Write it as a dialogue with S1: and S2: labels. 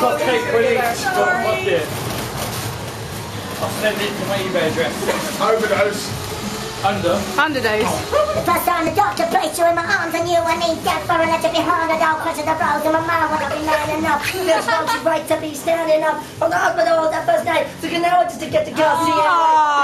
S1: got cake release. Fuck it. I'll send it to my eBay address.
S2: Overdose.
S3: Underdose.
S4: The first time the doctor placed you in my arms, I knew I need death for a letter behind it. I'll crush the blows in my mind when I've been man enough. This folks is right to be standing up. On the hospital that first night, took an hour just to get the girl.